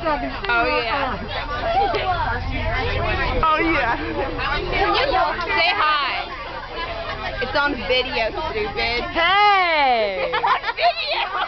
Oh yeah. Oh yeah. Say hi. It's on video, stupid. Hey! On video!